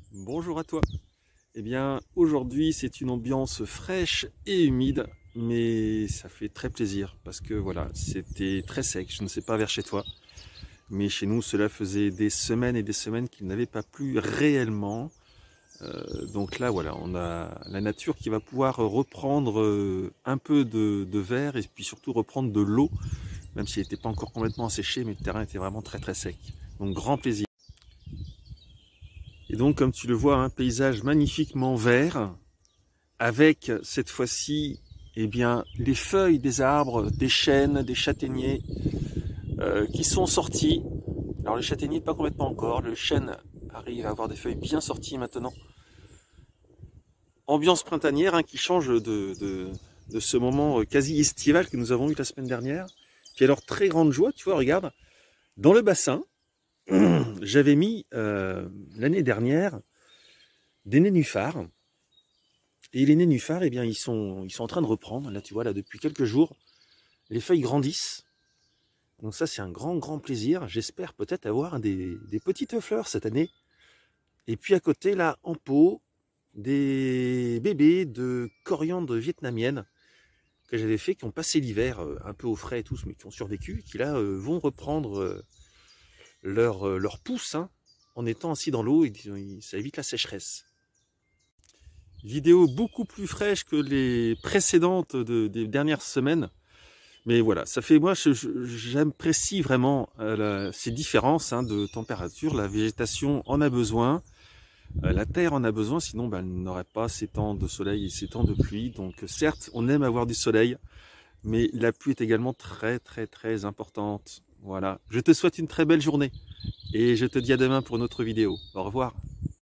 Bonjour à toi. Eh bien, aujourd'hui, c'est une ambiance fraîche et humide, mais ça fait très plaisir parce que voilà, c'était très sec. Je ne sais pas vers chez toi, mais chez nous, cela faisait des semaines et des semaines qu'il n'avait pas plu réellement. Donc là, voilà, on a la nature qui va pouvoir reprendre un peu de verre et puis surtout reprendre de l'eau, même s'il n'était pas encore complètement asséché, mais le terrain était vraiment très très sec. Donc grand plaisir. Et donc, comme tu le vois, un paysage magnifiquement vert, avec cette fois-ci, eh bien, les feuilles des arbres, des chênes, des châtaigniers qui sont sortis. Alors les châtaigniers pas complètement encore, le chêne arrive à avoir des feuilles bien sorties maintenant. Ambiance printanière hein, qui change de ce moment quasi estival que nous avons eu la semaine dernière. Puis alors très grande joie, tu vois, regarde, dans le bassin, j'avais mis l'année dernière des nénuphars. Et les nénuphars, eh bien, ils sont en train de reprendre. Là, tu vois, là, depuis quelques jours, les feuilles grandissent. Donc ça, c'est un grand plaisir. J'espère peut-être avoir des petites fleurs cette année. Et puis à côté, là, en pot, des bébés de coriandre vietnamienne que j'avais fait, qui ont passé l'hiver un peu au frais et tous, mais qui ont survécu, qui là vont reprendre leur pousse hein, en étant assis dans l'eau et ça évite la sécheresse. Vidéo beaucoup plus fraîche que les précédentes des dernières semaines. Mais voilà, ça fait moi, j'apprécie vraiment ces différences hein, de température. La végétation en a besoin, la terre en a besoin, sinon ben, elle n'aurait pas ces temps de soleil et ces temps de pluie. Donc certes, on aime avoir du soleil, mais la pluie est également très importante. Voilà, je te souhaite une très belle journée et je te dis à demain pour une autre vidéo. Au revoir.